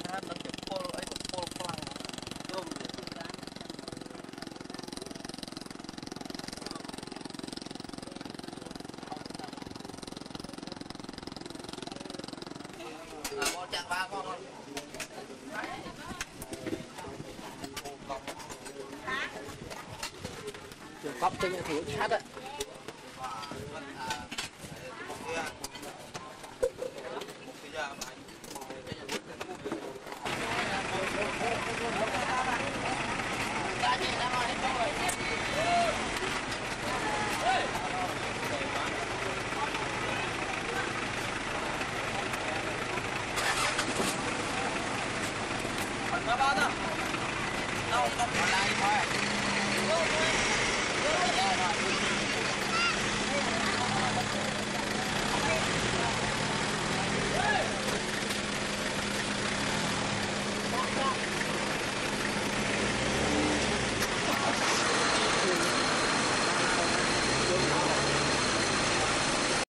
hát nó kiểu pol ấy pol phăng rôm con chặt ba con luôn trường cọp trên những thứ chat đấy ba đâu không còn lại thôi